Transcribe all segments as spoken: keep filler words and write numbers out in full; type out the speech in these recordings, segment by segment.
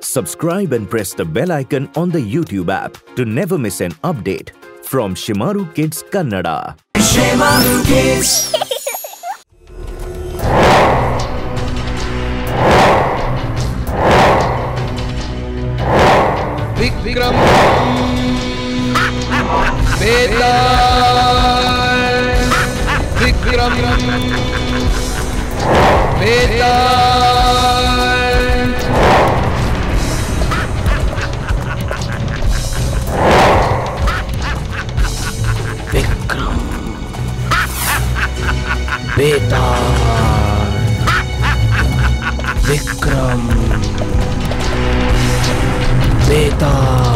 Subscribe and press the bell icon on the YouTube app to never miss an update from Shemaroo Kids Kannada. Shemaroo Kids. Vikram Betaal, Vikram Betaal. Vikram Betaal, Vikram Betaal.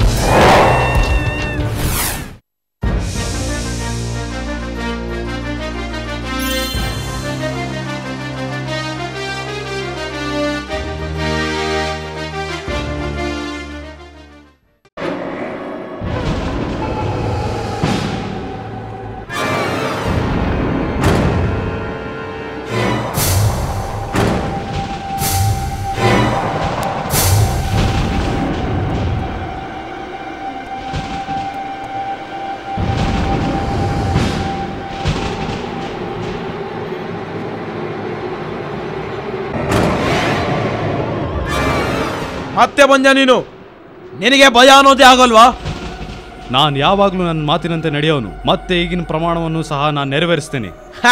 ಮತ್ತೆ ಬಂದ ನೀನು, ನಿನಗೆ ಭಯ ಅನ್ನೋದೇ ಆಗಲ್ವಾ? ನಾನು ಯಾವಾಗಲೂ ನನ್ನ ಮಾತಿನಂತೆ ನಡೆಯೋನು. ಮತ್ತೆ ಈಗಿನ ಪ್ರಮಾಣವನ್ನು ಸಹ ನಾನು ನೆರವೇರಿಸ್ತೇನೆ.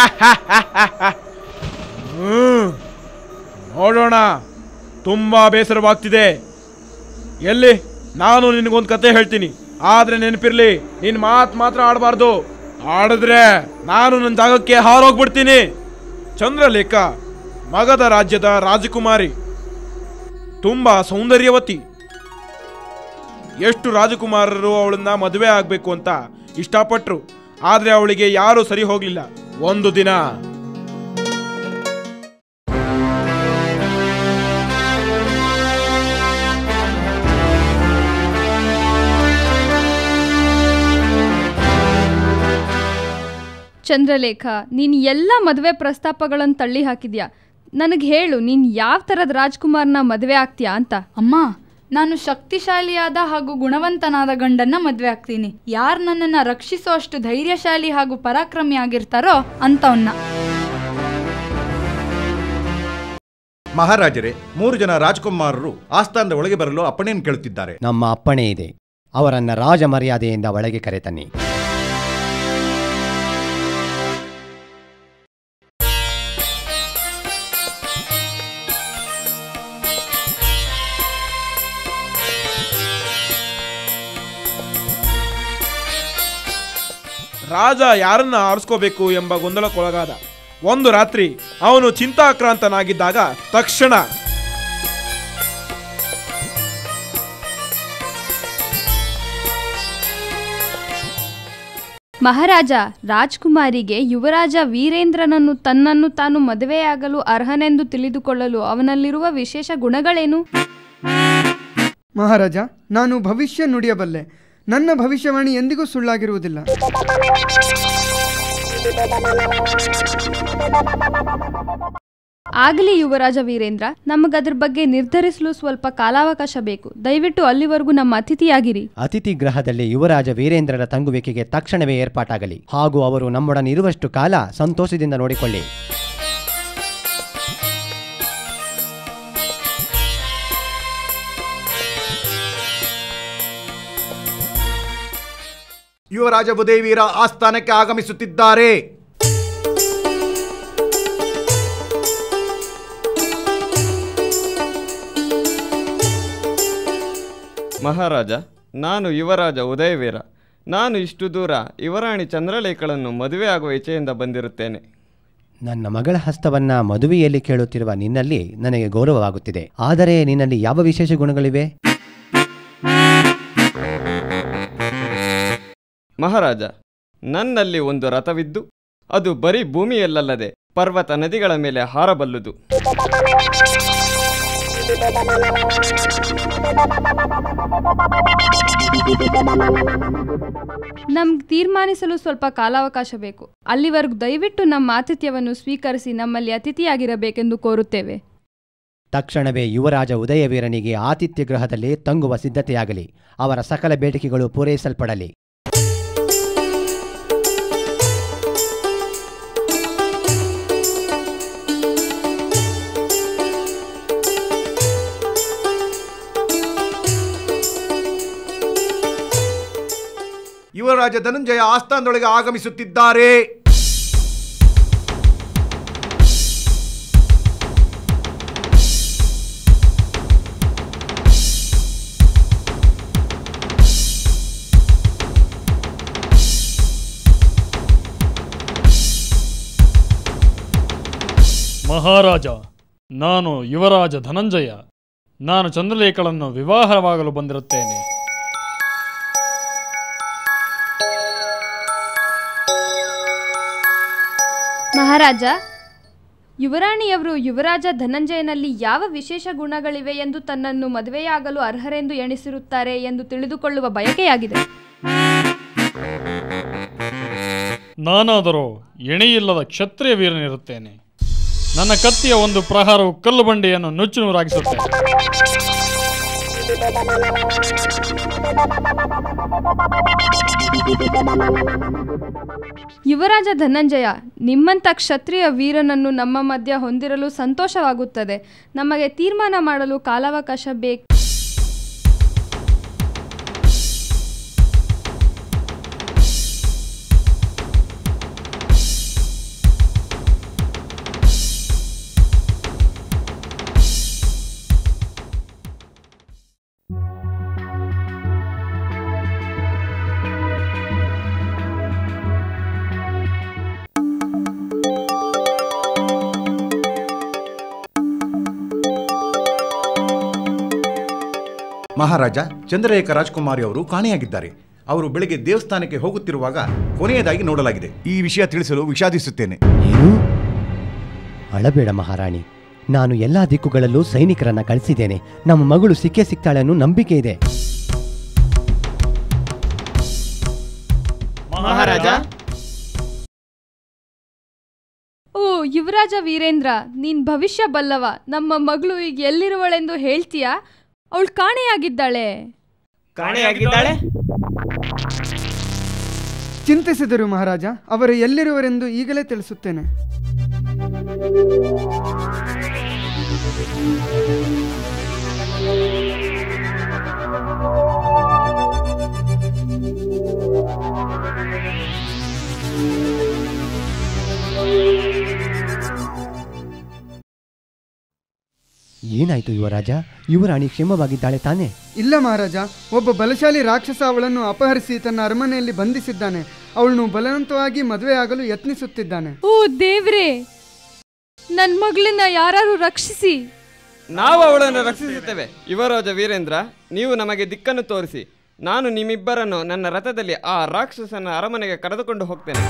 ನೋಡೋಣ. ತುಂಬಾ ಬೇಸರವಾಗ್ತಿದೆ. ಎಲ್ಲಿ ನಾನು ನಿನಗೊಂದು ಕತೆ ಹೇಳ್ತೀನಿ, ಆದ್ರೆ ನೆನಪಿರ್ಲಿ, ನಿನ್ ಮಾತು ಮಾತ್ರ ಆಡಬಾರ್ದು. ಆಡಿದ್ರೆ ನಾನು ನನ್ನ ಜಾಗಕ್ಕೆ ಹಾರೋಗ್ಬಿಡ್ತೀನಿ. ಚಂದ್ರಲೇಖ ಮಗಧ ರಾಜ್ಯದ ರಾಜಕುಮಾರಿ, ತುಂಬಾ ಸೌಂದರ್ಯವತಿ. ಎಷ್ಟು ರಾಜಕುಮಾರರು ಅವಳನ್ನ ಮದುವೆ ಆಗ್ಬೇಕು ಅಂತ ಇಷ್ಟಪಟ್ರು, ಆದ್ರೆ ಅವಳಿಗೆ ಯಾರು ಸರಿ ಹೋಗ್ಲಿಲ್ಲ. ಒಂದು ದಿನ ಚಂದ್ರಲೇಖ, ನೀನು ಎಲ್ಲ ಮದುವೆ ಪ್ರಸ್ತಾಪಗಳನ್ನು ತಳ್ಳಿ ಹಾಕಿದ್ಯಾ. ನನಗೆ ಹೇಳು, ನೀನು ಯಾವ ಥರದ ರಾಜ್ಕುಮಾರ್ನ ಮದುವೆ ಆಗ್ತೀಯಾ ಅಂತ. ಅಮ್ಮ, ನಾನು ಶಕ್ತಿಶಾಲಿಯಾದ ಹಾಗೂ ಗುಣವಂತನಾದ ಗಂಡನ್ನ ಮದುವೆ ಆಗ್ತೀನಿ. ಯಾರು ನನ್ನನ್ನು ರಕ್ಷಿಸೋ ಅಷ್ಟು ಧೈರ್ಯಶಾಲಿ ಹಾಗೂ ಪರಾಕ್ರಮಿ ಆಗಿರ್ತಾರೋ ಅಂಥವನ್ನ. ಮಹಾರಾಜರೇ, ಮೂರು ಜನ ರಾಜಕುಮಾರರು ಆಸ್ಥಾನದ ಒಳಗೆ ಬರಲು ಅಪ್ಪಣೆಯನ್ನು ಕೇಳುತ್ತಿದ್ದಾರೆ. ನಮ್ಮ ಅಪ್ಪಣೆ ಇದೆ. ಅವರನ್ನ ರಾಜ ಮರ್ಯಾದೆಯಿಂದ ಒಳಗೆ ಕರೆತನ್ನಿ. ರಾಜ ಯಾರನ್ನ ಆರಿಸ್ಕೋಬೇಕು ಎಂಬ ಗೊಂದಲಕ್ಕೊಳಗಾದ. ಒಂದು ರಾತ್ರಿ ಅವನು ಚಿಂತಾಕ್ರಾಂತನಾಗಿದ್ದಾಗ ತಕ್ಷಣ ಮಹಾರಾಜ, ರಾಜ್ಕುಮಾರಿಗೆ ಯುವರಾಜ ವೀರೇಂದ್ರನನ್ನು ತನ್ನನ್ನು ತಾನು ಮದುವೆಯಾಗಲು ಅರ್ಹನೆಂದು ತಿಳಿದುಕೊಳ್ಳಲು ಅವನಲ್ಲಿರುವ ವಿಶೇಷ ಗುಣಗಳೇನು? ಮಹಾರಾಜ, ನಾನು ಭವಿಷ್ಯ ನುಡಿಯಬಲ್ಲೆ. ನನ್ನ ಭವಿಷ್ಯವಾಣಿ ಎಂದಿಗೂ ಸುಳ್ಳಾಗಿರುವುದಿಲ್ಲ. ಆಗಲಿ ಯುವರಾಜ ವೀರೇಂದ್ರ, ನಮಗದ್ರ ಬಗ್ಗೆ ನಿರ್ಧರಿಸಲು ಸ್ವಲ್ಪ ಕಾಲಾವಕಾಶ ಬೇಕು. ದಯವಿಟ್ಟು ಅಲ್ಲಿವರೆಗೂ ನಮ್ಮ ಅತಿಥಿಯಾಗಿರಿ. ಅತಿಥಿ ಗೃಹದಲ್ಲಿ ಯುವರಾಜ ವೀರೇಂದ್ರರ ತಂಗುವಿಕೆಗೆ ತಕ್ಷಣವೇ ಏರ್ಪಾಟಾಗಲಿ, ಹಾಗೂ ಅವರು ನಮ್ಮೊಡನಿರುವಷ್ಟು ಕಾಲ ಸಂತೋಷದಿಂದ ನೋಡಿಕೊಳ್ಳಿ. ಯುವರಾಜ ಉದಯವೀರ ಆಸ್ಥಾನಕ್ಕೆ ಆಗಮಿಸುತ್ತಿದ್ದಾರೆ. ಮಹಾರಾಜ, ನಾನು ಯುವರಾಜ ಉದಯವೀರ. ನಾನು ಇಷ್ಟು ದೂರ ಯುವರಾಣಿ ಚಂದ್ರಲೇಖಳನ್ನು ಮದುವೆ ಆಗುವ ಇಚ್ಛೆಯಿಂದ ಬಂದಿರುತ್ತೇನೆ. ನನ್ನ ಮಗಳ ಹಸ್ತವನ್ನ ಮದುವೆಯಲ್ಲಿ ಕೇಳುತ್ತಿರುವ ನಿನ್ನಲ್ಲಿ ನನಗೆ ಗೌರವವಾಗುತ್ತಿದೆ. ಆದರೆ ನಿನ್ನಲ್ಲಿ ಯಾವ ವಿಶೇಷ ಗುಣಗಳಿವೆ? ಮಹಾರಾಜ, ನನ್ನಲ್ಲಿ ಒಂದು ರಥವಿದ್ದು ಅದು ಬರೀ ಭೂಮಿಯಲ್ಲದೆ ಪರ್ವತ ನದಿಗಳ ಮೇಲೆ ಹಾರಬಲ್ಲುದು. ನಮ್ಗೆ ತೀರ್ಮಾನಿಸಲು ಸ್ವಲ್ಪ ಕಾಲಾವಕಾಶ ಬೇಕು. ಅಲ್ಲಿವರೆಗೂ ದಯವಿಟ್ಟು ನಮ್ಮ ಆತಿಥ್ಯವನ್ನು ಸ್ವೀಕರಿಸಿ ನಮ್ಮಲ್ಲಿ ಅತಿಥಿಯಾಗಿರಬೇಕೆಂದು ಕೋರುತ್ತೇವೆ. ತಕ್ಷಣವೇ ಯುವರಾಜ ಉದಯವೀರನಿಗೆ ಆತಿಥ್ಯ ಗೃಹದಲ್ಲಿ ತಂಗುವ ಸಿದ್ಧತೆಯಾಗಲಿ. ಅವರ ಸಕಲ ಬೇಡಿಕೆಗಳು ಪೂರೈಸಲ್ಪಡಲಿ. ಯುವರಾಜ ಧನಂಜಯ ಆಸ್ಥಾನದೊಳಗೆ ಆಗಮಿಸುತ್ತಿದ್ದಾರೆ. ಮಹಾರಾಜ, ನಾನು ಯುವರಾಜ ಧನಂಜಯ. ನಾನು ಚಂದ್ರಲೇಖಳನ್ನು ವಿವಾಹವಾಗಲು ಬಂದಿರುತ್ತೇನೆ. ಮಹಾರಾಜ, ಯುವರಾಣಿಯವರು ಯುವರಾಜ ಧನಂಜಯನಲ್ಲಿ ಯಾವ ವಿಶೇಷ ಗುಣಗಳಿವೆ ಎಂದು ತನ್ನನ್ನು ಮದುವೆಯಾಗಲು ಅರ್ಹರೆಂದು ಎಣಿಸಿರುತ್ತಾರೆ ಎಂದು ತಿಳಿದುಕೊಳ್ಳುವ ಬಯಕೆಯಾಗಿದೆ. ನಾನಾದರೂ ಎಣೆಯಿಲ್ಲದ ಕ್ಷತ್ರಿಯ ವೀರನಿರುತ್ತೇನೆ. ನನ್ನ ಕತ್ತಿಯ ಒಂದು ಪ್ರಹಾರವು ಕಲ್ಲು ಬಂಡೆಯನ್ನು ನುಚ್ಚು ನೂರಾಗಿಸುತ್ತೇನೆ. ಯುವರಾಜ ಧನಂಜಯ, ನಿಮ್ಮಂಥ ಕ್ಷತ್ರಿಯ ವೀರನನ್ನು ನಮ್ಮ ಮಧ್ಯ ಹೊಂದಿರಲು ಸಂತೋಷವಾಗುತ್ತದೆ. ನಮಗೆ ತೀರ್ಮಾನ ಮಾಡಲು ಕಾಲಾವಕಾಶ ಬೇಕು. ಮಹಾರಾಜ, ಚಂದ್ರಲೇಖ ರಾಜ್ಕುಮಾರಿ ಅವರು ಕಾಣೆಯಾಗಿದ್ದಾರೆ. ಅವರು ಬೆಳಗ್ಗೆ ದೇವಸ್ಥಾನಕ್ಕೆ ಹೋಗುತ್ತಿರುವಾಗ ಕೊನೆಯದಾಗಿ ನೋಡಲಾಗಿದೆ. ಈ ವಿಷಯ ತಿಳಿಸಲು ವಿಷಾದಿಸುತ್ತೇನೆ. ಏನು? ಅಳಬೇಡ ಮಹಾರಾಣಿ, ನಾನು ಎಲ್ಲಾ ದಿಕ್ಕುಗಳಲ್ಲೂ ಸೈನಿಕರನ್ನ ಕಳಿಸಿದ್ದೇನೆ. ನಮ್ಮ ಮಗಳು ಸಿಕ್ಕೇ ಸಿಗ್ತಾಳೆ ಅನ್ನೋ ನಂಬಿಕೆ ಇದೆ. ಮಹಾರಾಜ. ಓ ಯುವರಾಜ ವೀರೇಂದ್ರ, ನೀನ್ ಭವಿಷ್ಯ ಬಲ್ಲವ. ನಮ್ಮ ಮಗಳು ಈಗ ಎಲ್ಲಿರುವಳೆಂದು ಹೇಳ್ತೀಯಾ? ಅವಳು ಕಾಣೆಯಾಗಿದ್ದಾಳೆ. ಕಾಣೆಯಾಗಿದ್ದಾಳೆ? ಚಿಂತಿಸಿದರು ಮಹಾರಾಜ. ಅವರು ಎಲ್ಲಿರುವರೆಂದು ಈಗಲೇ ತಿಳಿಸುತ್ತೇನೆ. ಏನಾಯ್ತು ಯುವರಾಜ? ಯುವರಾಣಿ ಕ್ಷೇಮವಾಗಿದ್ದಾಳೆ ತಾನೆ? ಇಲ್ಲ ಮಹಾರಾಜ, ಒಬ್ಬ ಬಲಶಾಲಿ ರಾಕ್ಷಸ ಅವಳನ್ನು ಅಪಹರಿಸಿ ತನ್ನ ಅರಮನೆಯಲ್ಲಿ ಬಂಧಿಸಿದ್ದಾನೆ. ಅವಳನ್ನು ಬಲವಂತವಾಗಿ ಮದುವೆಯಾಗಲು ಯತ್ನಿಸುತ್ತಿದ್ದಾನೆ. ಓ ದೇವ್ರೇ, ನನ್ನ ಮಗಳನ್ನ ಯಾರು ರಕ್ಷಿಸಿ. ನಾವು ಅವಳನ್ನು ರಕ್ಷಿಸುತ್ತೇವೆ. ಯುವರಾಜ ವೀರೇಂದ್ರ, ನೀವು ನಮಗೆ ದಿಕ್ಕನ್ನು ತೋರಿಸಿ. ನಾನು ನಿಮ್ಮಿಬ್ಬರನ್ನು ನನ್ನ ರಥದಲ್ಲಿ ಆ ರಾಕ್ಷಸನ ಅರಮನೆಗೆ ಕರೆದುಕೊಂಡು ಹೋಗ್ತೇನೆ.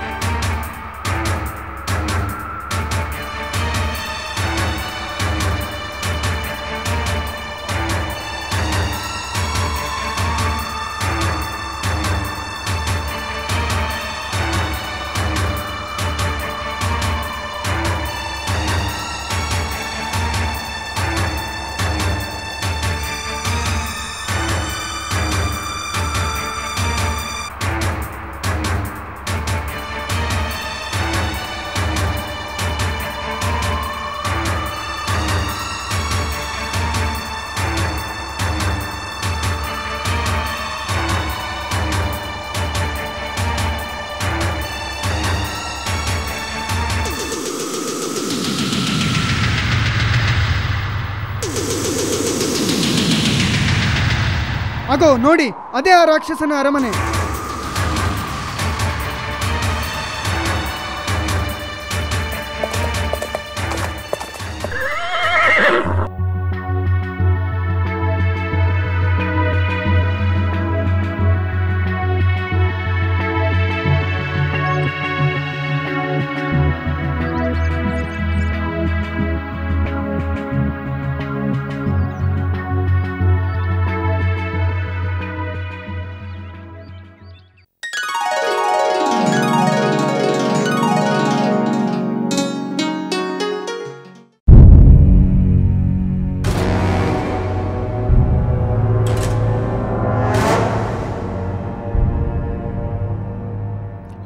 ಆಗೋ ನೋಡಿ, ಅದೇ ಆ ರಾಕ್ಷಸನ ಅರಮನೆ.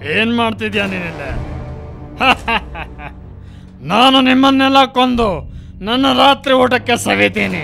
ಏನ್ ಮಾಡ್ತಿದ್ಯಾ ನೀನಿಲ್ಲ? ನಾನು ನಿಮ್ಮನ್ನೆಲ್ಲ ಕೊಂದು ನನ್ನ ರಾತ್ರಿ ಊಟಕ್ಕೆ ಸವಿತೀನಿ.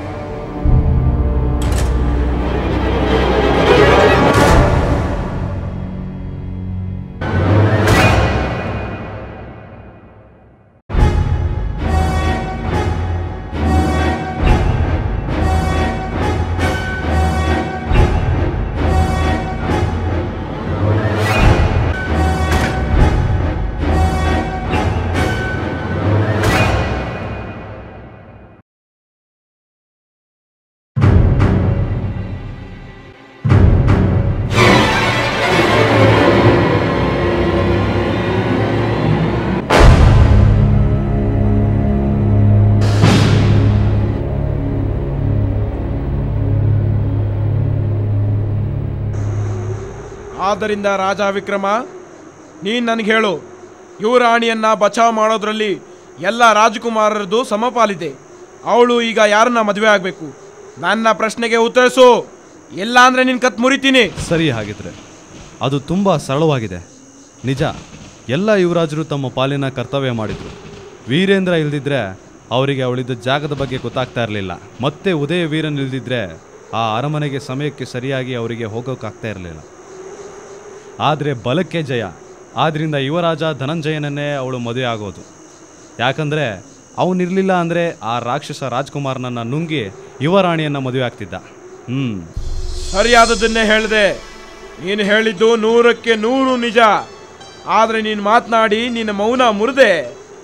ಆದ್ದರಿಂದ ರಾಜ ವಿಕ್ರಮ, ನೀನು ನನಗೆ ಹೇಳು, ಯುವರಾಣಿಯನ್ನ ಬಚಾವ್ ಮಾಡೋದ್ರಲ್ಲಿ ಎಲ್ಲ ರಾಜಕುಮಾರರದು ಸಮಪಾಲಿದೆ. ಅವಳು ಈಗ ಯಾರನ್ನ ಮದುವೆ ಆಗಬೇಕು? ನನ್ನ ಪ್ರಶ್ನೆಗೆ ಉತ್ತರಿಸು, ಇಲ್ಲ ಅಂದ್ರೆ ನಿನ್ನ ಕತ್ ಮುರಿತೀನಿ. ಸರಿ, ಹಾಗಿದ್ರೆ ಅದು ತುಂಬ ಸರಳವಾಗಿದೆ. ನಿಜ, ಎಲ್ಲ ಯುವರಾಜರು ತಮ್ಮ ಪಾಲಿನ ಕರ್ತವ್ಯ ಮಾಡಿದರು. ವೀರೇಂದ್ರ ಇಲ್ದಿದ್ರೆ ಅವರಿಗೆ ಅವಳಿದ್ದ ಜಾಗದ ಬಗ್ಗೆ ಗೊತ್ತಾಗ್ತಾ ಇರಲಿಲ್ಲ. ಮತ್ತೆ ಉದಯ ವೀರನ್ ಇಲ್ದಿದ್ರೆ ಆ ಅರಮನೆಗೆ ಸಮಯಕ್ಕೆ ಸರಿಯಾಗಿ ಅವರಿಗೆ ಹೋಗೋಕ್ಕಾಗ್ತಾ ಇರಲಿಲ್ಲ. ಆದರೆ ಬಲಕ್ಕೆ ಜಯ. ಆದ್ದರಿಂದ ಯುವರಾಜ ಧನಂಜಯನನ್ನೇ ಅವಳು ಮದುವೆ ಆಗೋದು. ಯಾಕಂದರೆ ಅವನಿರಲಿಲ್ಲ ಅಂದರೆ ಆ ರಾಕ್ಷಸ ರಾಜ್ಕುಮಾರನನ್ನು ನುಂಗಿ ಯುವರಾಣಿಯನ್ನು ಮದುವೆ ಆಗ್ತಿದ್ದ. ಹ್ಞೂ ಸರಿಯಾದದನ್ನೇ ಹೇಳಿದೆ. ನೀನು ಹೇಳಿದ್ದು ನೂರಕ್ಕೆ ನೂರು ನಿಜ. ಆದರೆ ನೀನು ಮಾತನಾಡಿ ನಿನ್ನ ಮೌನ ಮುರಿದೆ.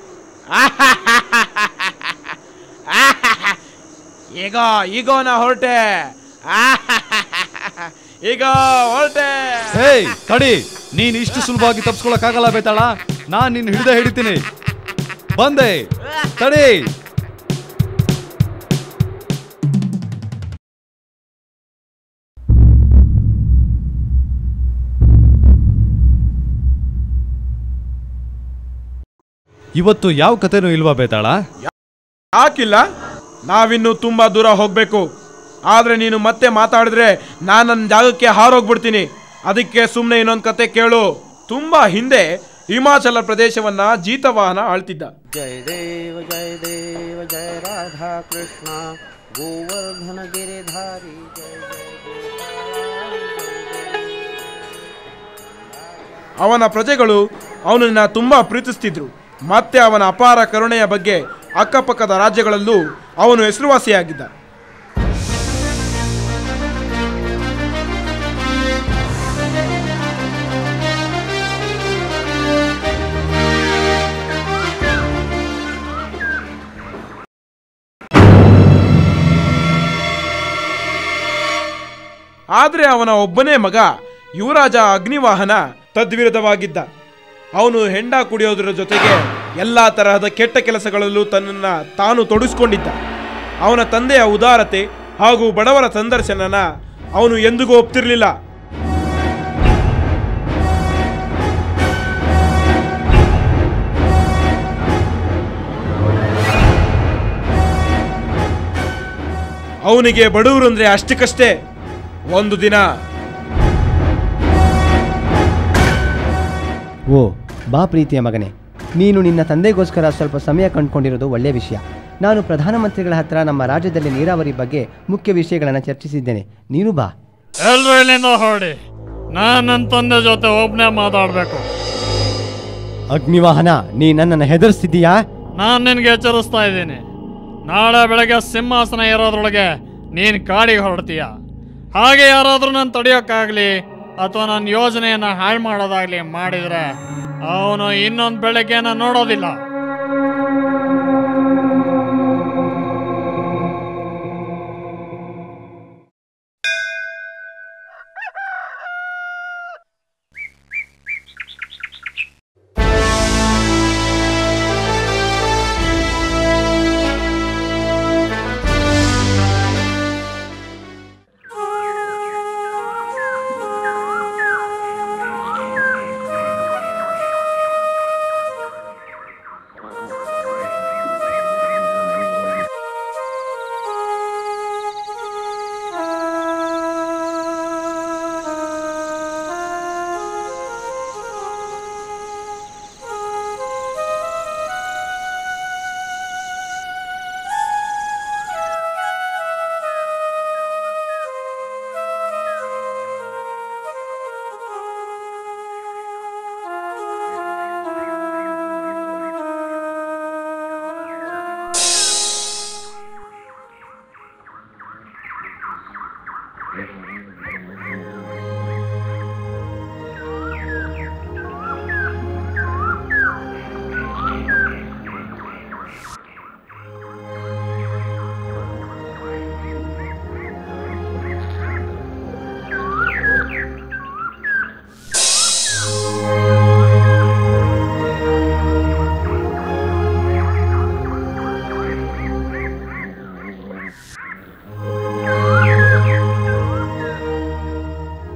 ಈಗ ಈಗ ನಾ ಹೊರಟೆ ಈಗ ಹೊರಟೆ ಹೇ ತಡಿ, ನೀನು ಇಷ್ಟು ಸುಲಭವಾಗಿ ತಪ್ಪಿಸ್ಕೊಳಕ್ಕಾಗಲ್ಲ ಬೇತಾಳ. ನಾನು ನಿನ್ನ ಹಿಡಿದ ಹಿಡಿತೀನಿ. ಬಂದೆ, ತಡಿ. ಇವತ್ತು ಯಾವ ಕಥೆನೂ ಇಲ್ವಾ ಬೇತಾಳ? ಯಾಕಿಲ್ಲ, ನಾವಿನ್ನು ತುಂಬಾ ದೂರ ಹೋಗ್ಬೇಕು. ಆದ್ರೆ ನೀನು ಮತ್ತೆ ಮಾತಾಡಿದ್ರೆ ನಾನು ನನ್ನ ಜಾಗಕ್ಕೆ ಹಾರೋಗ್ಬಿಡ್ತೀನಿ. ಅದಕ್ಕೆ ಸುಮ್ಮನೆ ಇನ್ನೊಂದು ಕತೆ ಕೇಳು. ತುಂಬಾ ಹಿಂದೆ ಹಿಮಾಚಲ ಪ್ರದೇಶವನ್ನ ಜೀತವಾಹನ ಆಳ್ತಿದ್ದ. ಜಯ ದೇವ ಜಯ ದೇವ ಜಯ ರಾಧಾ ಕೃಷ್ಣ ಗೋವರ್ಧನ ಗಿರಿಧಾರಿ ಅವನ ಪ್ರಜೆಗಳು ಅವನನ್ನ ತುಂಬಾ ಪ್ರೀತಿಸ್ತಿದ್ರು. ಮತ್ತೆ ಅವನ ಅಪಾರ ಕರುಣೆಯ ಬಗ್ಗೆ ಅಕ್ಕಪಕ್ಕದ ರಾಜ್ಯಗಳಲ್ಲೂ ಅವನು ಹೆಸರುವಾಸಿಯಾಗಿದ್ದ. ಆದರೆ ಅವನ ಒಬ್ಬನೇ ಮಗ ಯುವರಾಜ ಅಗ್ನಿವಾಹನ ತದ್ವಿರುದ್ಧವಾಗಿದ್ದ. ಅವನು ಹೆಂಡ ಕುಡಿಯೋದರ ಜೊತೆಗೆ ಎಲ್ಲ ತರಹದ ಕೆಟ್ಟ ಕೆಲಸಗಳಲ್ಲೂ ತನ್ನನ್ನು ತಾನು ತೊಡಗಿಸ್ಕೊಂಡಿದ್ದ. ಅವನ ತಂದೆಯ ಉದಾರತೆ ಹಾಗೂ ಬಡವರ ಸಂದರ್ಶನನ ಅವನು ಎಂದಿಗೂ ಒಪ್ತಿರ್ಲಿಲ್ಲ. ಅವನಿಗೆ ಬಡವರು ಅಂದ್ರೆ ಅಷ್ಟಕ್ಕಷ್ಟೇ. ಒಂದು ದಿನ, ಓ ಬಾ ಪ್ರೀತಿಯ ಮಗನೇ, ನೀನು ನಿನ್ನ ತಂದೆಗೋಸ್ಕರ ಸ್ವಲ್ಪ ಸಮಯ ಕಂಡುಕೊಂಡಿರೋದು ಒಳ್ಳೆಯ ವಿಷಯ. ನಾನು ಪ್ರಧಾನಮಂತ್ರಿಗಳ ಹತ್ರ ನಮ್ಮ ರಾಜ್ಯದಲ್ಲಿ ನೀರಾವರಿ ಬಗ್ಗೆ ಮುಖ್ಯ ವಿಷಯಗಳನ್ನು ಚರ್ಚಿಸಿದ್ದೇನೆ. ನೀನು ಬಾ. ಎಲ್ರು ಇಲ್ಲಿಂದ ಹೊರಡಿ. ನಾನು ನನ್ನ ತಂದೆ ಜೊತೆ ಒಬ್ಬನೇ ಮಾತಾಡಬೇಕು. ಅಗ್ನಿವಾಹನ, ನೀ ನನ್ನನ್ನು ಹೆದರ್ಸ್ತಿದ್ದೀಯಾ? ನಾನು ನಿನಗೆ ಎಚ್ಚರಿಸ್ತಾ ಇದ್ದೀನಿ. ನಾಳೆ ಬೆಳಗ್ಗೆ ಸಿಂಹಾಸನ ಇರೋದ್ರೊಳಗೆ ನೀನು ಕಾಡಿಗೆ ಹೊರಡ್ತೀಯ. ಹಾಗೆ ಯಾರಾದರೂ ನಾನು ತಡೆಯೋಕ್ಕಾಗಲಿ ಅಥವಾ ನನ್ನ ಯೋಜನೆಯನ್ನು ಹಾಳು ಮಾಡೋದಾಗಲಿ ಮಾಡಿದರೆ ಅವನು ಇನ್ನೊಂದು ಬೆಳಗ್ಗೆನ ನೋಡೋದಿಲ್ಲ.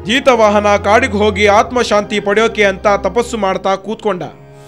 ಜೀತವಾಹನ ಕಾಡಿಗೆ ಹೋಗಿ ಆತ್ಮಶಾಂತಿ ಪಡೆಯೋಕೆ ಅಂತ ತಪಸ್ಸು ಮಾಡ್ತಾ ಕೂತ್ಕೊಂಡ.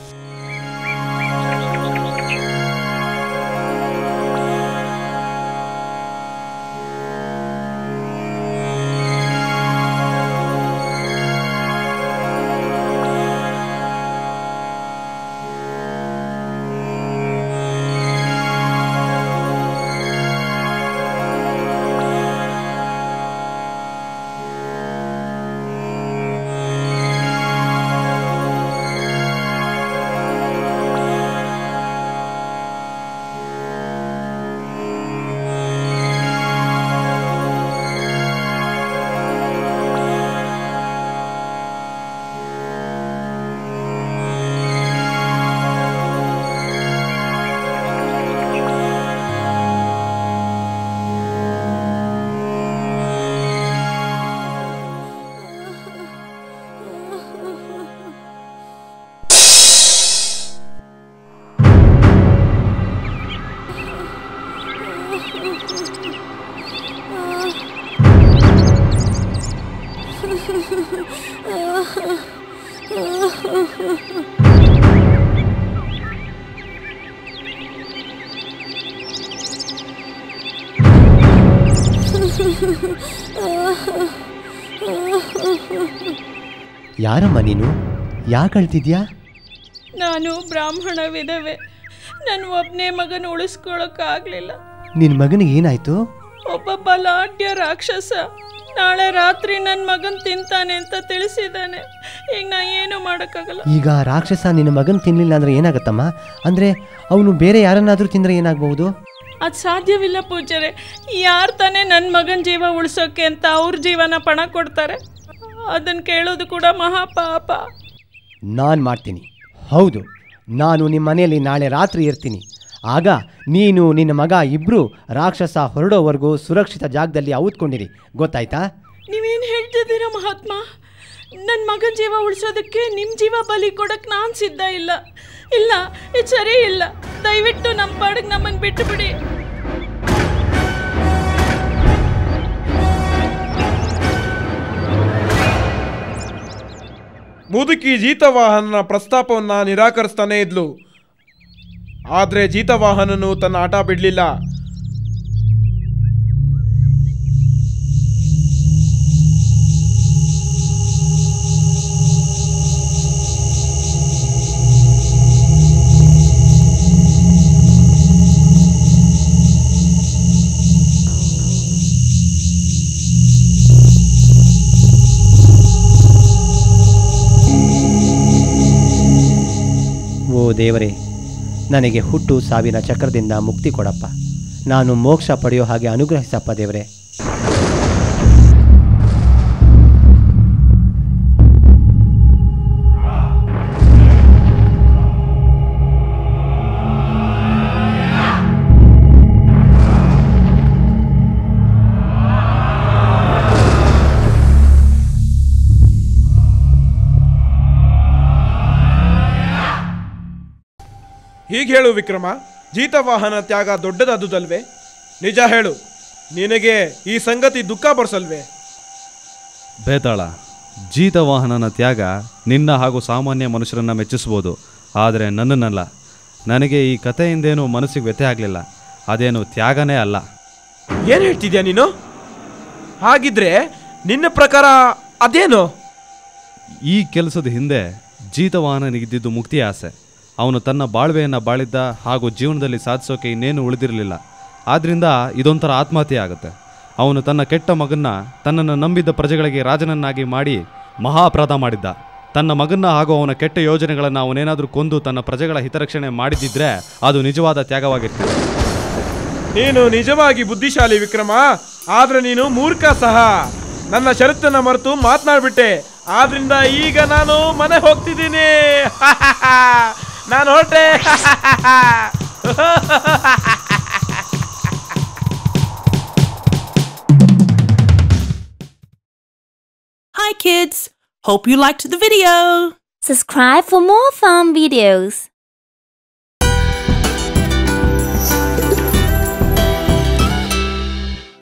ಯಾರಮ್ಮ ನೀನು? ಯಾಕೆ ಅಳ್ತಿದ್ಯಾ? ನಾನು ಬ್ರಾಹ್ಮಣ ವಿಧವೆ. ನನ್ನ ಒಬ್ಬನೇ ಮಗನ ಉಳಿಸ್ಕೊಳ್ಳೋಕ್ಕಾಗಲಿಲ್ಲ. ನಿನ್ನ ಮಗನಿಗೆ ಏನಾಯ್ತು? ಒಬ್ಬ ಬಲಾಢ್ಯ ರಾಕ್ಷಸ ನಾಳೆ ರಾತ್ರಿ ನನ್ನ ಮಗನ್ ತಿಂತಾನೆ ಅಂತ ತಿಳಿಸಿದ್ದಾನೆ. ಈಗ ನಾ ಏನು ಮಾಡೋಕ್ಕಾಗಲ್ಲ. ಈಗ ರಾಕ್ಷಸ ನಿನ್ನ ಮಗನ ತಿನ್ನಲಿಲ್ಲ ಅಂದ್ರೆ ಏನಾಗತ್ತಮ್ಮ? ಅಂದರೆ ಅವನು ಬೇರೆ ಯಾರನ್ನಾದರೂ ತಿಂದರೆ ಏನಾಗಬಹುದು? ಅದು ಸಾಧ್ಯವಿಲ್ಲ ಪೂಜಾರೆ. ಯಾರು ತಾನೇ ನನ್ನ ಮಗನ ಜೀವ ಉಳಿಸೋಕೆ ಅಂತ ಅವ್ರ ಜೀವನ ಪಣ ಕೊಡ್ತಾರೆ? ಅದನ್ನು ಕೇಳೋದು ಕೂಡ ಮಹಾಪಾಪ. ನಾನು ಮಾಡ್ತೀನಿ. ಹೌದು, ನಾನು ನಿಮ್ಮ ಮನೆಯಲ್ಲಿ ನಾಳೆ ರಾತ್ರಿ ಇರ್ತೀನಿ. ಆಗ ನೀನು ನಿನ್ನ ಮಗ ಇಬ್ಬರು ರಾಕ್ಷಸ ಹೊರಡೋವರೆಗೂ ಸುರಕ್ಷಿತ ಜಾಗದಲ್ಲಿ ಔತ್ಕೊಂಡಿರಿ. ಗೊತ್ತಾಯ್ತಾ? ನೀವೇನು ಹೇಳ್ತಿದ್ದೀರಾ ಮಹಾತ್ಮ? ನನ್ನ ಮಗನ ಜೀವ ಉಳಿಸೋದಕ್ಕೆ ನಿಮ್ಮ ಜೀವ ಬಲಿ ಕೊಡಕ್ಕೆ ನಾನು ಸಿದ್ಧ ಇಲ್ಲ. ಇಲ್ಲ, ಇದು ಸರಿ ಇಲ್ಲ. ದಯವಿಟ್ಟು ನಮ್ಮ ಪಾಡಿಗೆ ನಮ್ಮನ್ನು ಬಿಟ್ಟು ಬಿಡಿ. ಮುದುಕಿ ಜೀತವಾಹನನ ಪ್ರಸ್ತಾಪವನ್ನ ನಿರಾಕರಿಸ್ತಾನೆ ಇದ್ಲು. ಆದರೆ ಜೀತವಾಹನನು ತನ್ನ ಆಟ ಬಿಡಲಿಲ್ಲ. ಓ ದೇವರೇ, ನನಗೆ ಹುಟ್ಟು ಸಾವಿನ ಚಕ್ರದಿಂದ ಮುಕ್ತಿ ಕೊಡಪ್ಪ. ನಾನು ಮೋಕ್ಷ ಪಡೆಯೋ ಹಾಗೆ ಅನುಗ್ರಹಿಸಪ್ಪ ದೇವರೇ. ಹೀಗೆ ಹೇಳು ವಿಕ್ರಮ, ಜೀತವಾಹನ ತ್ಯಾಗ ದೊಡ್ಡದಾದುದಲ್ವೇ? ನಿಜ ಹೇಳು, ನಿನಗೆ ಈ ಸಂಗತಿ ದುಃಖ ಬರ್ಸಲ್ವೇ? ಬೇತಾಳ, ಜೀತವಾಹನನ ತ್ಯಾಗ ನಿನ್ನ ಹಾಗೂ ಸಾಮಾನ್ಯ ಮನುಷ್ಯರನ್ನು ಮೆಚ್ಚಿಸ್ಬೋದು, ಆದರೆ ನನ್ನನ್ನಲ್ಲ. ನನಗೆ ಈ ಕಥೆಯಿಂದೇನು ಮನಸ್ಸಿಗೆ ವ್ಯಥೆ ಆಗಲಿಲ್ಲ. ಅದೇನು ತ್ಯಾಗನೇ ಅಲ್ಲ. ಏನು ಹೇಳ್ತಿದ್ಯಾ ನೀನು? ಹಾಗಿದ್ರೆ ನಿನ್ನ ಪ್ರಕಾರ ಅದೇನು? ಈ ಕೆಲಸದ ಹಿಂದೆ ಜೀತವಾಹನನಿಗಿದ್ದಿದ್ದು ಮುಕ್ತಿ ಆಸೆ. ಅವನು ತನ್ನ ಬಾಳ್ವೆಯನ್ನು ಬಾಳಿದ್ದ ಹಾಗೂ ಜೀವನದಲ್ಲಿ ಸಾಧಿಸೋಕೆ ಇನ್ನೇನು ಉಳಿದಿರಲಿಲ್ಲ. ಆದ್ದರಿಂದ ಇದೊಂಥರ ಆತ್ಮಹತ್ಯೆ ಆಗುತ್ತೆ. ಅವನು ತನ್ನ ಕೆಟ್ಟ ಮಗನ್ನ ತನ್ನನ್ನು ನಂಬಿದ್ದ ಪ್ರಜೆಗಳಿಗೆ ರಾಜನನ್ನಾಗಿ ಮಾಡಿ ಮಹಾ ಅಪರಾಧ ಮಾಡಿದ್ದ. ತನ್ನ ಮಗನ್ನ ಹಾಗೂ ಅವನ ಕೆಟ್ಟ ಯೋಜನೆಗಳನ್ನು ಅವನೇನಾದರೂ ಕೊಂದು ತನ್ನ ಪ್ರಜೆಗಳ ಹಿತರಕ್ಷಣೆ ಮಾಡಿದ್ದಿದ್ರೆ ಅದು ನಿಜವಾದ ತ್ಯಾಗವಾಗಿರ್ತದೆ. ನೀನು ನಿಜವಾಗಿ ಬುದ್ಧಿಶಾಲಿ ವಿಕ್ರಮ, ಆದ್ರೆ ನೀನು ಮೂರ್ಖ ಸಹ. ನನ್ನ ಷರತ್ತನ್ನ ಮರೆತು ಮಾತನಾಡ್ಬಿಟ್ಟೆ. ಆದ್ರಿಂದ ಈಗ ನಾನು ಮನೆ ಹೋಗ್ತಿದ್ದೀನಿ. ನಾನು ಹೊರಟೆ. Hi kids, hope you liked the video. Subscribe for more fun videos.